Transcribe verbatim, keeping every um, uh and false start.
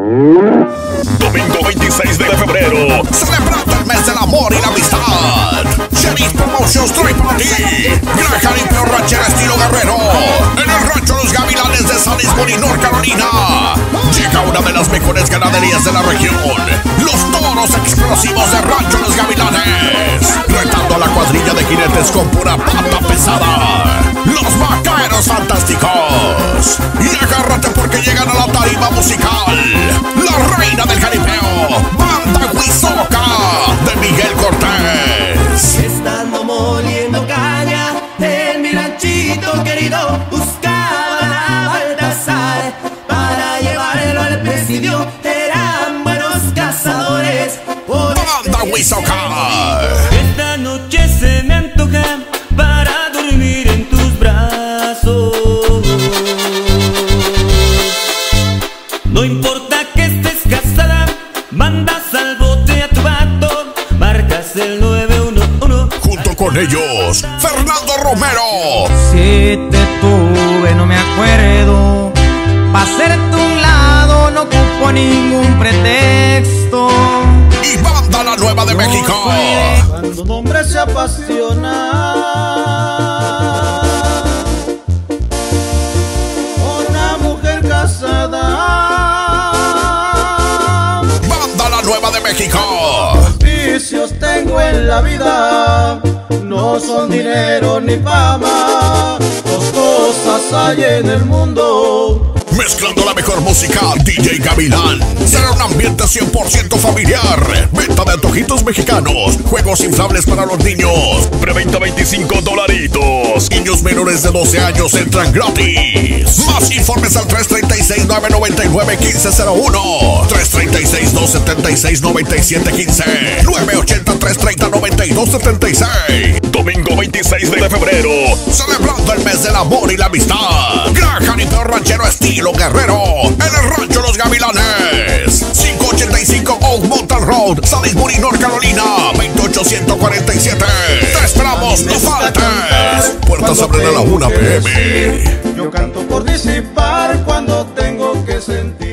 Domingo veintiséis de febrero, celebrando el mes del amor y la amistad. Sheriff Promotions trae para ti gran jaripeo ranchero estilo guerrero en el rancho Los Gavilanes de Salisbury, North Carolina. Llega una de las mejores ganaderías de la región, los toros explosivos de Rancho Los Gavilanes, retando a la cuadrilla de jinetes con pura pata pesada, los vaqueros fantásticos. Y agárrate porque llegan a la tarima musical la reina del jaripeo, Banda Huizoca de Miguel Cortés. Estando moliendo caña en mi ranchito querido, buscaba a Baltasar para llevarlo al presidio. Eran buenos cazadores. Banda Huizoca. Esta noche se me antoja para dormir en tus brazos. No importa que estés casada, mandas al bote a tu vato, marcas el nueve uno uno. Junto con ellos, Fernando Romero. Si te tuve no me acuerdo, pa' hacerte un lado no ocupo ningún pretexto. Y Banda La Nueva de México. Cuando un hombre se apasiona, una mujer casada. Banda La Nueva de México. Vicios tengo en la vida, no son dinero ni fama, dos cosas hay en el mundo. Mezclando la mejor música, D J Gavilán. Será un ambiente cien por ciento familiar. Venta de antojitos mexicanos, juegos inflables para los niños. Preventa veinticinco dolaritos. Niños menores de doce años entran gratis. Más informes al tres tres seis, nueve nueve nueve, uno cinco cero uno, tres tres seis, dos siete seis, nueve siete uno cinco, nueve ocho cero, tres tres cero, nueve dos siete seis. Domingo veintiséis de febrero, celebrando el mes del amor y la amistad. Gran jaripeo ranchero estilo guerrero en el rancho Los Gavilanes, quinientos ochenta y cinco Old Mountain Road, Salisbury, North Carolina, veintiocho ciento cuarenta y siete. Te esperamos, no faltes. Puertas abren a la una p m Yo canto por disipar cuando tengo que sentir.